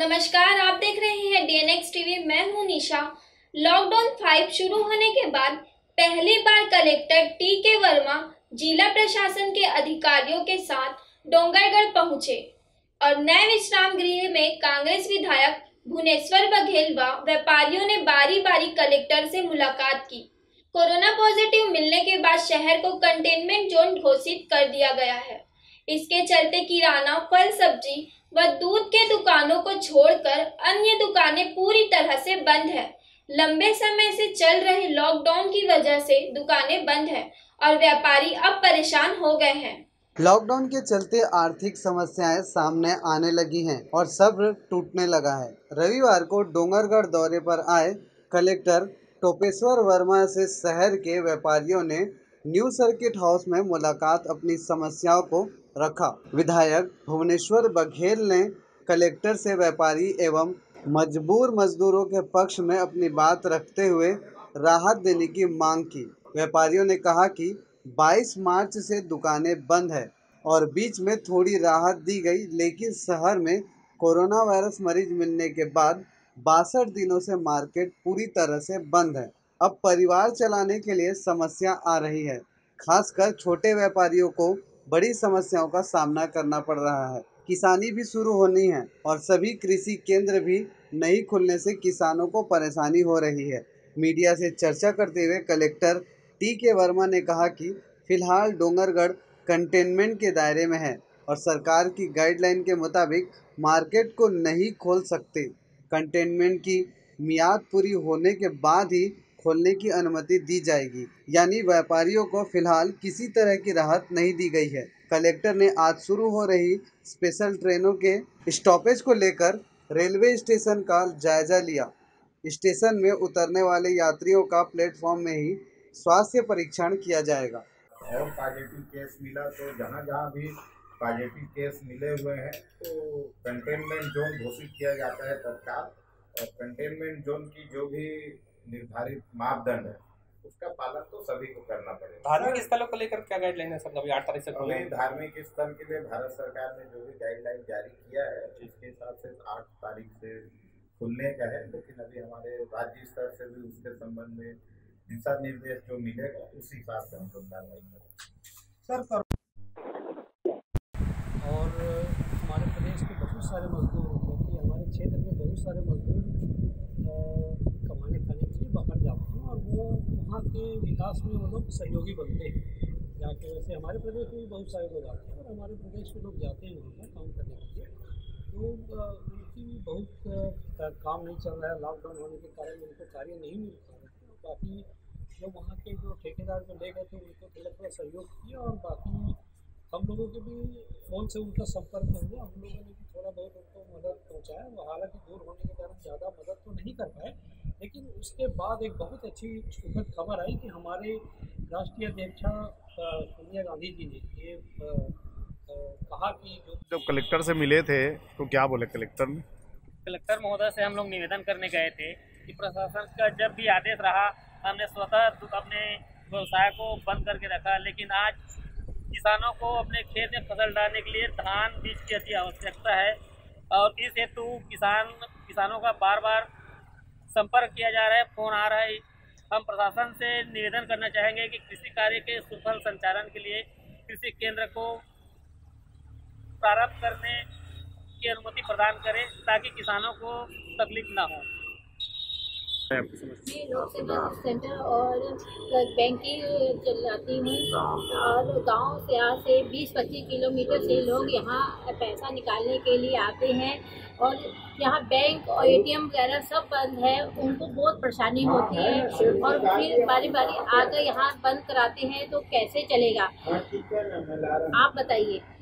नमस्कार, आप देख रहे हैं DNX टीवी। मैं हूं निशा। लॉकडाउन 5 शुरू होने के बाद पहली बार कलेक्टर टी.के. वर्मा जिला प्रशासन के अधिकारियों के साथ डोंगरगढ़ पहुंचे और नए विश्राम गृह में कांग्रेस विधायक भुवनेश्वर बघेल व व्यापारियों ने बारी बारी कलेक्टर से मुलाकात की। कोरोना पॉजिटिव मिलने के बाद शहर को कंटेनमेंट जोन घोषित कर दिया गया है। इसके चलते किराना, फल, सब्जी व दूध के दुकानों को छोड़कर अन्य दुकानें पूरी तरह से बंद है। लंबे समय से चल रहे लॉकडाउन की वजह से दुकानें बंद है और व्यापारी अब परेशान हो गए हैं। लॉकडाउन के चलते आर्थिक समस्याएं सामने आने लगी हैं और सब्र टूटने लगा है। रविवार को डोंगरगढ़ दौरे पर आए कलेक्टर टोपेश्वर वर्मा से शहर के व्यापारियों ने न्यू सर्किट हाउस में मुलाकात अपनी समस्याओं को रखा। विधायक भुवनेश्वर बघेल ने कलेक्टर से व्यापारी एवं मजबूर मजदूरों के पक्ष में अपनी बात रखते हुए राहत देने की मांग की। व्यापारियों ने कहा कि 22 मार्च से दुकानें बंद है और बीच में थोड़ी राहत दी गई, लेकिन शहर में कोरोना वायरस मरीज मिलने के बाद 62 दिनों से मार्केट पूरी तरह से बंद है। अब परिवार चलाने के लिए समस्या आ रही है। खासकर छोटे व्यापारियों को बड़ी समस्याओं का सामना करना पड़ रहा है। किसानी भी शुरू होनी है और सभी कृषि केंद्र भी नहीं खुलने से किसानों को परेशानी हो रही है। मीडिया से चर्चा करते हुए कलेक्टर टी.के. वर्मा ने कहा कि फिलहाल डोंगरगढ़ कंटेनमेंट के दायरे में है और सरकार की गाइडलाइन के मुताबिक मार्केट को नहीं खोल सकते। कंटेनमेंट की मियाद पूरी होने के बाद ही खोलने की अनुमति दी जाएगी। यानी व्यापारियों को फिलहाल किसी तरह की राहत नहीं दी गई है। कलेक्टर ने आज शुरू हो रही स्पेशल ट्रेनों के स्टॉपेज को लेकर रेलवे स्टेशन का जायजा लिया। स्टेशन में उतरने वाले यात्रियों का प्लेटफॉर्म में ही स्वास्थ्य परीक्षण किया जाएगा। और पॉजिटिव केस मिला तो जहाँ जहाँ भी पॉजिटिव केस मिले हुए हैं तो कंटेनमेंट जोन घोषित किया जाता है तत्काल। और कंटेनमेंट जोन की जो भी निर्धारित मापदंड है उसका पालन तो सभी को करना पड़ेगा। धार्मिक स्थलों को लेकर क्या गाइडलाइन है सर? अभी 8 तारीख से अभी धार्मिक स्थल के लिए भारत सरकार ने जो भी गाइडलाइन जारी किया है जिसके हिसाब से 8 तारीख से खुलने का है, लेकिन अभी हमारे राज्य स्तर से भी उसके संबंध में दिशा निर्देश जो मिलेगा उस हिसाब से हम लोग कार्रवाई करेंगे सर। और हमारे प्रदेश के बहुत सारे मजदूर, क्योंकि हमारे क्षेत्र में बहुत सारे मजदूर कमाने खाने के लिए बाहर जाते हैं और वो वहाँ के विकास में वो लोग सहयोगी बनते हैं जाके। वैसे हमारे प्रदेश में भी बहुत सारे लोग आते हैं और हमारे प्रदेश के लोग जाते हैं वहाँ पर काम करने के लिए। तो उनकी भी बहुत काम नहीं चल रहा है। लॉकडाउन होने के कारण उनको कार्य नहीं मिल पा रहा है। बाकी जो वहाँ के जो ठेकेदार जो ले गए थे उनको थोड़ा सहयोग किया और बाकी हम लोगों के भी फ़ोन से उनका संपर्क हुआ। हम लोगों ने भी थोड़ा बहुत उनको मदद पहुँचाया। वो हालांकि दूर होने के कारण ज़्यादा मदद तो नहीं कर पाए, लेकिन उसके बाद एक बहुत अच्छी सुखद खबर आई कि हमारे राष्ट्रीय अध्यक्षा सोनिया गांधी जी ने ये कहा कि जब कलेक्टर से मिले थे तो क्या बोले कलेक्टर ने? कलेक्टर महोदय से हम लोग निवेदन करने गए थे कि प्रशासन का जब भी आदेश रहा हमने स्वतः अपने व्यवसाय को बंद करके रखा, लेकिन आज किसानों को अपने खेत में फसल डालने के लिए धान बीज की अति आवश्यकता है और इस हेतु किसानों का बार बार संपर्क किया जा रहा है, फ़ोन आ रहा है। हम प्रशासन से निवेदन करना चाहेंगे कि कृषि कार्य के सुफल संचालन के लिए कृषि केंद्र को प्रारंभ करने की अनुमति प्रदान करें ताकि किसानों को तकलीफ ना हो। मैं लोक सेवा सेंटर और बैंकिंग चलाती हूँ और गांव से यहाँ से 20-25 किलोमीटर से लोग यहाँ पैसा निकालने के लिए आते हैं और यहाँ बैंक और ATM वगैरह सब बंद है। उनको बहुत परेशानी होती है और फिर बारी बारी आकर यहाँ बंद कराते हैं, तो कैसे चलेगा आप बताइए।